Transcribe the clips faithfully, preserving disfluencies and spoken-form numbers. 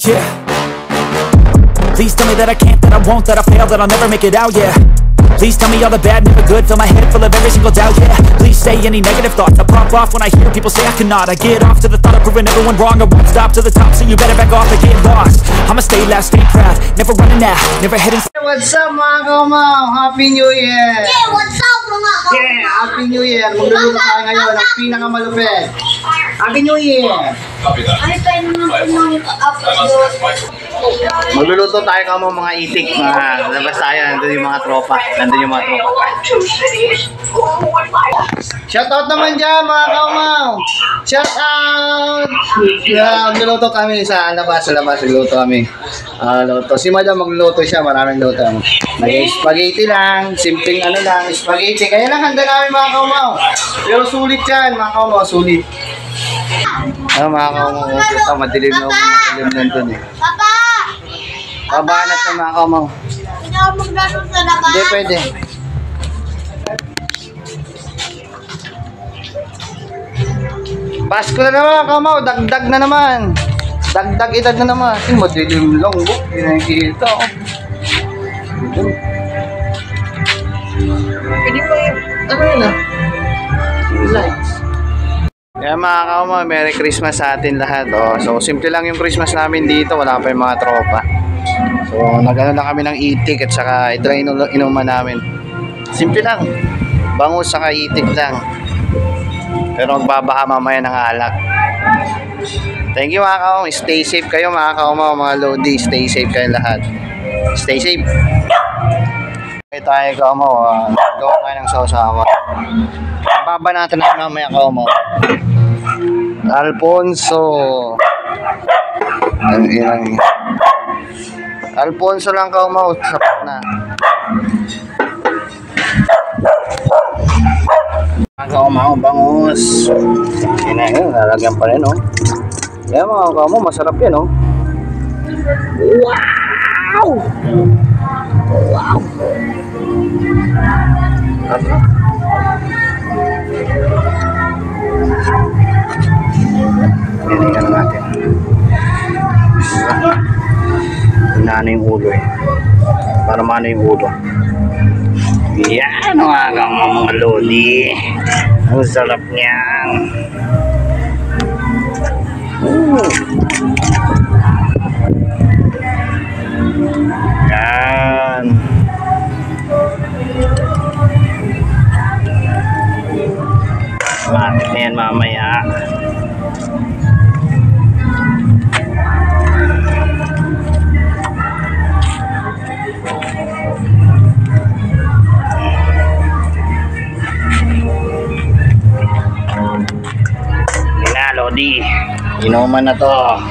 Yeah. Please tell me that I can't, that I won't, that I fail, that I'll never make it out, yeah. Please tell me all the bad, never good, fill my head full of every single doubt, yeah. Please say any negative thoughts, I pop off when I hear people say I cannot. I get off to the thought of proving everyone wrong, I won't stop to the top, so you better back off and get lost. I'ma stay loud, stay proud, never running out, never heading. What's up mga kaumaw? Happy New Year! Yeah, what's up mga kaumaw? Yeah, Happy New Year! Magluluto tayo ngayon ng pinakamalupit. Happy New Year! Ano tayo naman ng upload? Magluluto tayo kaumaw mga itik. Mga labas tayo, nandun yung mga tropa. Nandun yung mga tropa. Shoutout naman dyan mga kaumaw! Shoutout! Yeah, magluluto kami sa labas. Sa labas, magluluto kami. Uh, luto. Si Madam magluluto siya, maraming luto. Mag-spaghetti lang, simpleng ano lang, spaghetti. Kaya lang handa namin mga kaumaw. Pero sulit yan, mga kaumaw, sulit. Ano mga kaumaw, ito, madilim na madilim nandun eh. Papa! Pabanat na mga kaumaw. Hindi ako maglaro sa labas. Hindi pwede. Pasko na naman mga kaumaw, dagdag na naman. Dagdag edad na naman. Yung madilim lang, buk. Hindi nakikita. Pwede pa yun. Ano yun ah? Lights. Kaya mga kaumaw, Merry Christmas sa atin lahat. Oh. So, simple lang yung Christmas namin dito. Wala pa yung mga tropa. So, nag-ano lang kami ng itik at saka ito lang inuman namin. Simple lang. Bangus saka itik lang. Pero magbabaha mamaya ng alak. Thank you mga kaumaw. Stay safe kayo mga kaumaw, mga Lodi. Stay safe kayo lahat. Stay safe. Okay tayo kaumaw. Uh, gawa tayo ng sausawa. Babanatan natin mamaya kaumaw. Alfonso. Ano yan? Alfonso lang kaumaw. Sapat na. Mga kaumaw, bangus. Yan na yun. Lalagyan pa rin oh. Yan mga kaumaw, masarap yan oh. Wow! Wow! Pilihan natin. Hinaan yung ulo eh. Para maano yung ulo. Yan mga kaumaw, mga Lodi. Ang sarap niyan. Uh. Yan. Matik na yan mamaya. Lodi, inuman na to.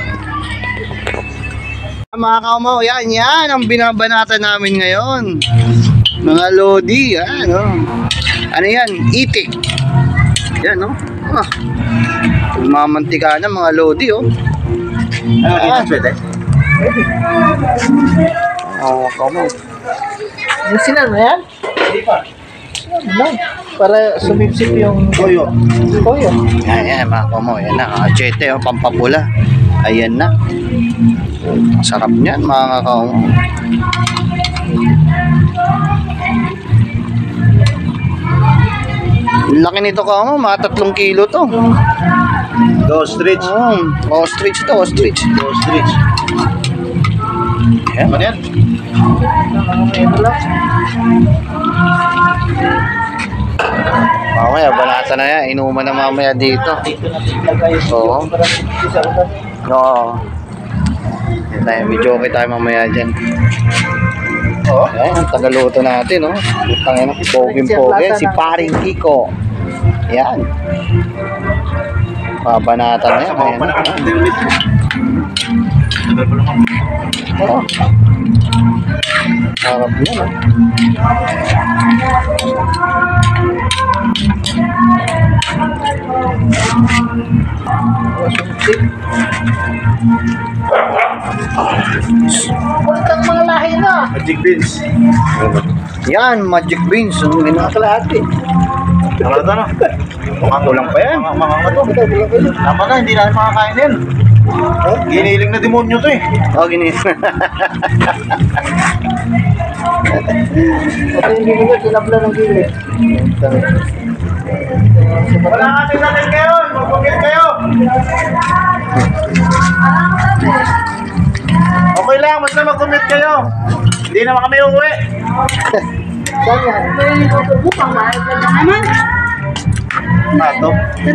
Mga kaumaw, yan, yan ang binabanatan namin ngayon. Mga Lodi, yan, oh. Ano yan? Itik. Yan, no? Oh. Mamantika na mga Lodi, oh. Ano, ah. Pwede? Pwede. Oo, kaumaw. Musinan mo yan? Hindi pa. No, para sumipsip yung toyo. Toyo. Yan, yan, mga kaumaw. Yan na, achete, oh, pampapula. Ayan na. Sarap niyan, mga kaumaw. Laki nito kaumaw, mga tatlong kilo to. Ostrich. Oh, ostrich to, ostrich. Ostrich. Yan. Ano yan? Mamaya, banata na yan. Inuman na mamaya dito. Oo. Oo. Video okay tayo mamaya dyan. Ayan, ang tagaluto natin, no? Putangin na, poging-pogi. Si Paring Kiko. Yan. Pabanata na yan. Ayan. Oo. Harap yan, no? Punta ang mga lahi na. Magic beans. Yan, magic beans. Ang ginakakalahati. Ano ito, no? Mga kulang pa yan. Mga mga ito. Tama na, hindi natin makakain din. Oh, giniling na demonyo to eh. Oh, giniling. Ito yung giniling, tinabla ng gilid. Wala nga tingnan kayo, mag-commit kayo. Okay lang, basta mag-commit kayo. Hindi naman kami uuwi. Saan yan? Bukang mahal ka na naman. Mato.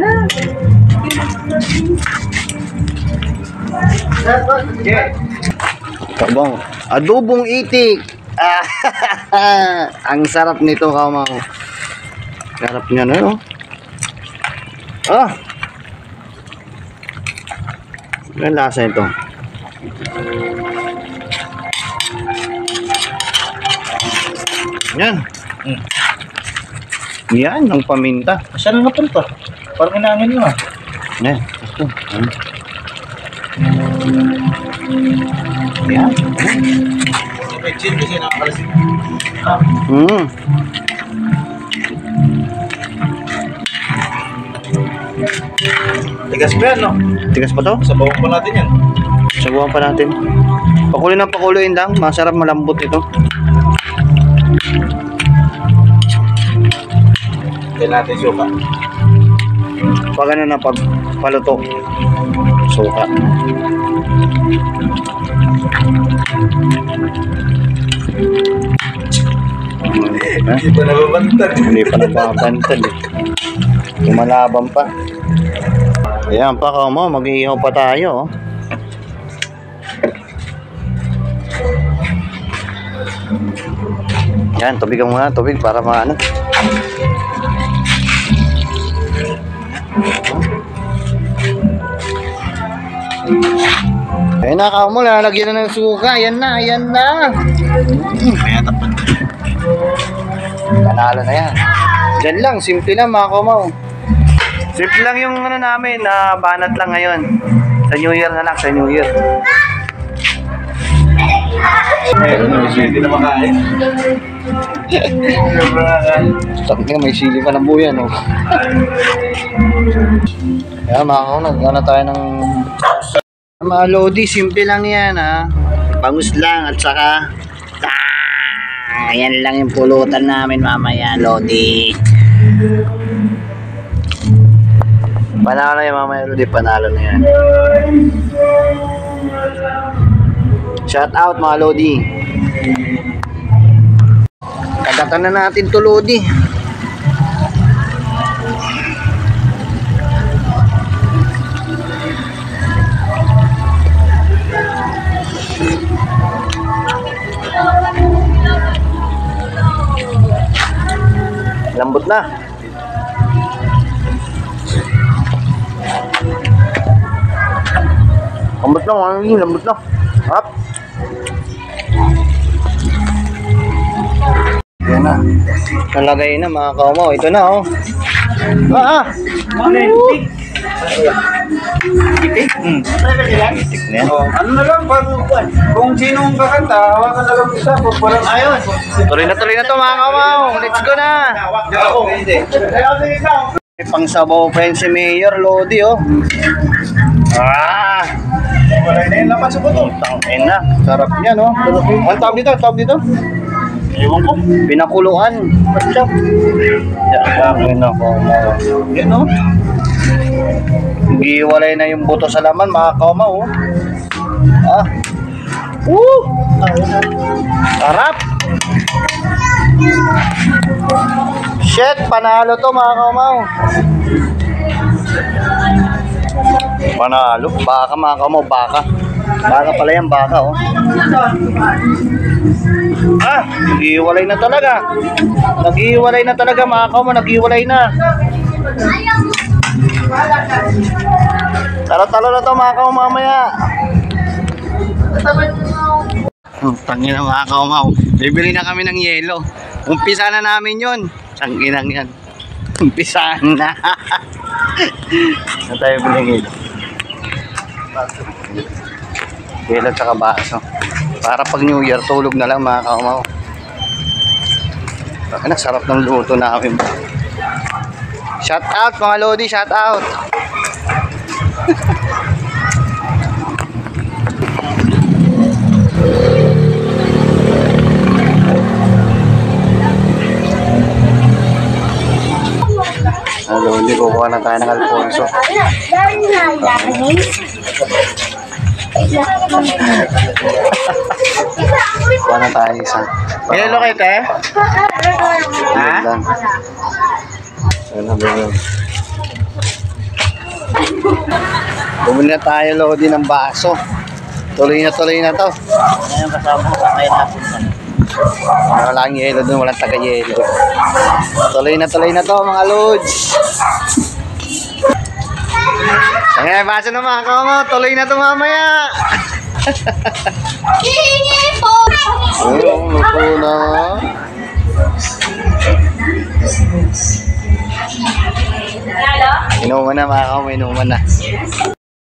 Okay. Tabang. Adobong itik. Ah, ang sarap nito, Kaumaw. Sarap niya na, no? Ah! Ang lasa nito. Yan. Hmm. Yan, ang paminta. Saan na napunta? Parang inaangin nyo ah. Yan, ito. Ano? Yan. May chin kasi nakakalasing. Hmm. Tigas pa yan, no? Tigas pa to? Sabawan pa natin yan. Sabuhan pa natin. Pakuloy ng pakuloyin lang. Masarap, malambot ito. Kaya natin suka. Pag ano na, pag paluto. Suka. Ha? Hindi pa nababantad. Hindi pa nababantad eh. Lumalaban pa. Ayan pa, Kaumaw, mag-iihaw pa tayo. Oh. Yan, tubig ang muna, tubig para maano. Ayan na, Kaumaw, lalagyan na ng suka. Ayan na, ayan na. Kaya tapat. Panalo na yan. Diyan lang, simple lang mga Kaumaw. Simple lang yung ano namin, na uh, banat lang ngayon. Sa New Year na lang, sa New Year. Hindi na makain. Sabi nga, may sili pa na buyan, oh. Kaya mga Kaumaw, nagana tayo ng mga lodi, simple lang yan, ha. Bangus lang, at saka ah, yan lang yung pulutan namin mamaya, lodi. Panalo na yan mamaya, lodi, panalo na yan. Shout out mga lodi. Kagatan na natin to, lodi. Lambot na. Lambot na, ano yun? Lambot na. Hap. Yan na. Nalagay na mga Kaumaw. Ito na, oh. Ah, ah. Ano yun? Itik? Hmm. Itik na yan. Ano na lang, bago kung sinong kakanta, hawakan na lang isa. Parang ayun. Tuloy na tuloy na to mga Kaumaw. Let's go na. Ako, hindi. May pangsabaw pa yun si Mayor Lodi, oh. Ah! Wala na yung laman sa buto. Tangin na. Sarap niya, no? Ang tawag dito? Tawag dito? Ewan ko. Pinakuluan. Yan, tangin na ko. Yan, no? Giwalay na yung buto sa laman, mga Kaumaw, oh. Ah. Woo! Sarap! Shit, panalo to mga Kaumaw. Panalo, baka mga Kaumaw, baka. Baka pala yan, baka, oh. Ah, nag-iwalay na talaga. Nag-iwalay na talaga mga Kaumaw, nag-iwalay na. Talo-talo na to mga Kaumaw mamaya. Tangin na mga Kaumaw. Bibili na kami ng yelo. Umpisa na namin yun. Tangin lang yan. Umpisa na. Na tayo bili yelo. Yelo at saka baso. Para pag New Year, tulog na lang mga Kaumaw. Ang sarap ng luto namin. Shout out mga Lodi, shout out. Lodi, kukuha na tayo ng Alfonso. Kuha na tayo isa. Yellow kayo, te? Ha? Ano ba yun? Bumili na tayo, Lodi, ng baso. Tuloy na tuloy na to. Ngayon kasama ko kakain natin sa Walang yelo dun, walang taga-yelo. Tuloy na tuloy na to, mga lods. Ay, basa na mga kamo, tuloy na to mamaya. Hihingi po! Oo, luto na. Inuman na mga kamo, inuman na.